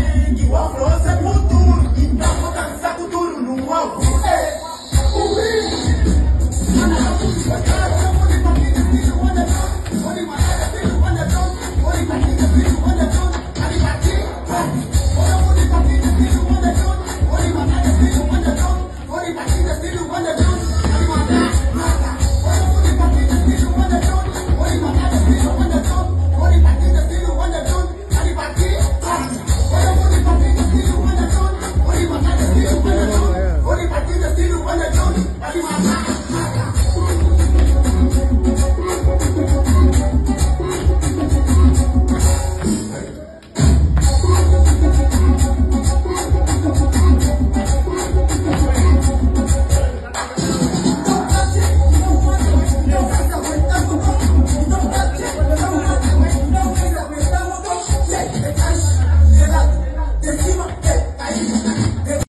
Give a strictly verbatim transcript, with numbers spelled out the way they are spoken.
que o afro é futuro. Então vou dançar futuro no alvo. What